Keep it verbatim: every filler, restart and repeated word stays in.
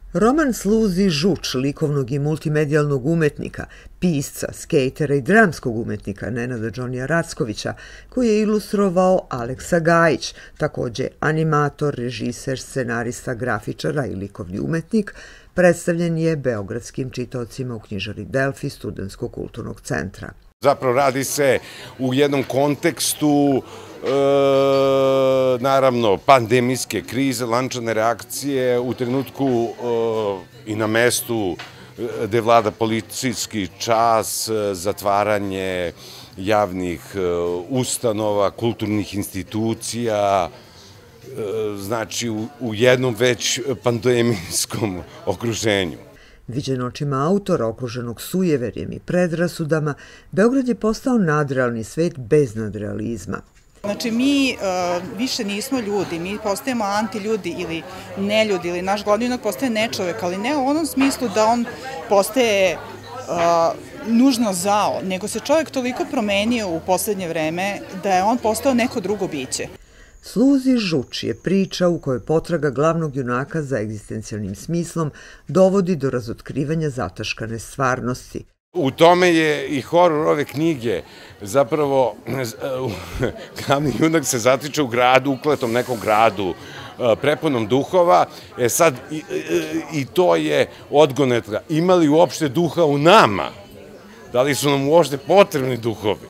Roman Sluzi Žuč, likovnog i multimedijalnog umetnika, pisca, skejtera i dramskog umetnika Nenada Džonija Rackovića, koji je ilustrovao Aleksa Gajić, takođe animator, režiser, scenarista, grafičara i likovni umetnik, predstavljen je beogradskim čitaocima u knjižari Delfi Studentskog kulturnog centra. Zapravo radi se u jednom kontekstu naravno pandemijske krize, lančane reakcije u trenutku i na mestu gde vlada policijski čas, zatvaranje javnih ustanova, kulturnih institucija, znači u jednom već pandemijskom okruženju. Viđen očima autora okruženog sujeverjem i predrasudama, Beograd je postao nadrealni svet bez nadrealizma. Znači, mi više nismo ljudi, mi postajemo antiljudi ili neljudi, ili naš glavni junak postaje nečovek, ali ne u onom smislu da on postaje nužno zao, nego se čovjek toliko promenio u poslednje vreme da je on postao neko drugo biće. Sluzi Žuč je priča u kojoj potraga glavnog junaka za egzistencijalnim smislom dovodi do razotkrivanja zataškane stvarnosti. U tome je i horor ove knjige. Zapravo, glavni junak se zatiče u gradu, ukletom nekom gradu, prepunom duhova. E sad, i to je odgonetka. Ima li uopšte duha u nama? Da li su nam uopšte potrebni duhovi?